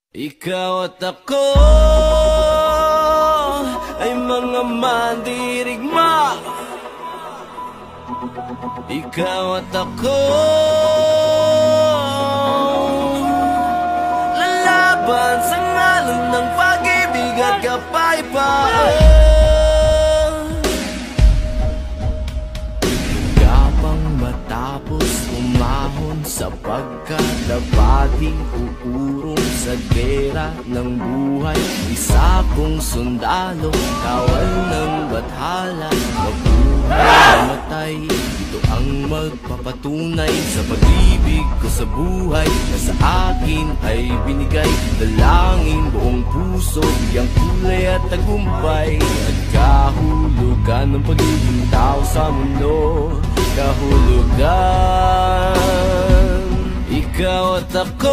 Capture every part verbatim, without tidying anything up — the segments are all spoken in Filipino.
Ikaw at ako ay mga mandirigma. Ikaw at ako lalaban sa ngalan ng pag-ibig at kapayapaan. Gapang matapos umahon sapagkat dapating uurong sa gera ng buhay. Isa kong sundalo, kawal ng bathala, mabuhay matay. Ito ang magpapatunay sa pag-ibig ko sa buhay na sa akin ay binigay. Dalangin buong puso, biyang kulay at tagumpay at kahulugan ng pagiging tao sa mundo. Kahulugan. Ikaw at ako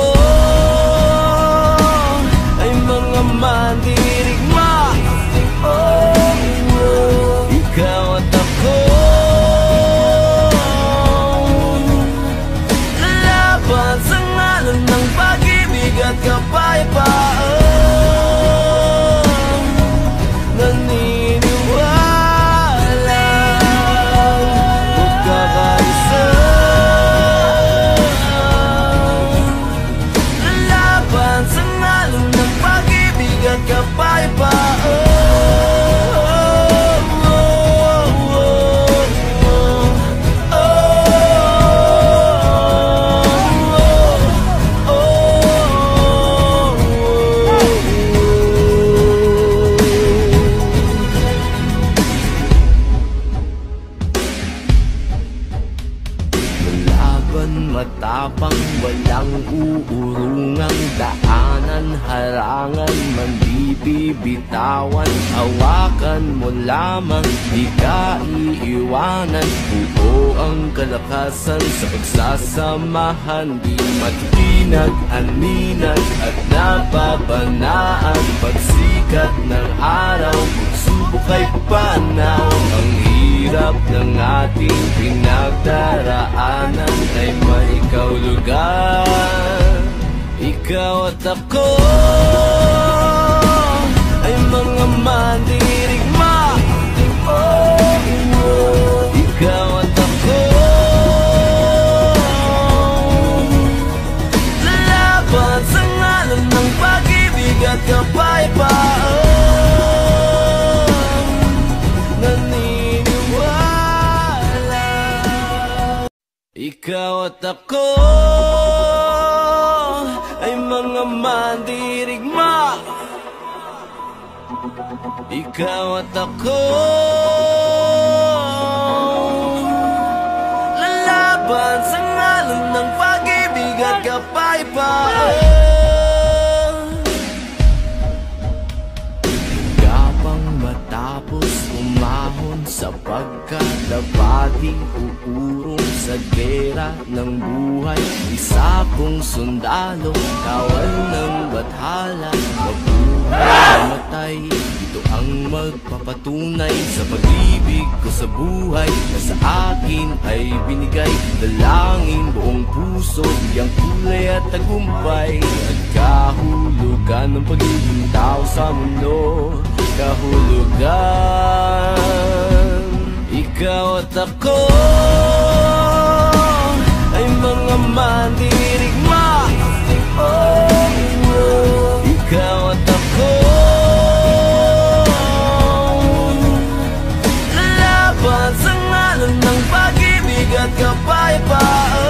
ay mga mandirigma. Oh, oh. Ikaw at ako lalaban sa ngalan ng pag-ibig at kapayapaan. Matapang, walang uurungang daanan, harangan, mandibibitawan. Hawakan mo lamang, di ka iiwanan. Buo ang kalakasan sa pagsasamahan. Di matitinag, aninag at napapanaan. Pagsikat ng araw, pagsubok ay papanaw. Ang hirap ng ating pinagdaraanan ay may kahulugan. Ikaw at ako ay mga mandirigma. Oh, oh. Ikaw at ako lalaban sa ngalan ng pag-ibig at kapayapaan. Ikaw at ako ay mga mandirigma. Ikaw at ako lalaban sa ngalan ng pag-ibig at kapayapaan. Gapang matapos umahon sapagkat dapating uurong sa gera ng buhay. Isa kong sundalo, kawal ng bathala, mabuhay matay. Ito ang magpapatunay sa pag-ibig ko sa buhay na sa akin ay binigay. Dalangin buong puso, biyang kulay at tagumpay at kahulugan ng pagiging tao sa mundo. Kahulugan. Ikaw at ako ay mga mandirigma. Oh, oh. Ikaw at ako lalaban sa ngalan ng pag-ibig at kapayapaan.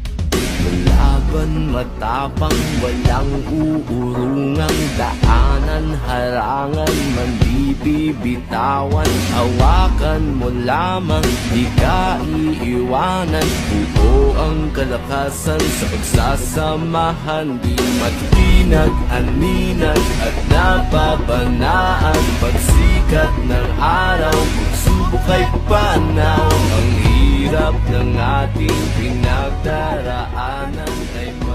Matapang, walang uurungang daanan, daanan, harangan man di bibitawan. Hawakan mo lamang, di ka iiwanan. Buo ang kalakasan sa pagsasamahan, di matinag, aninag at napapanaan. Pagsikat ng araw, pagsubok ay panaw. Ang hirap ng ating pinagdaraanan ay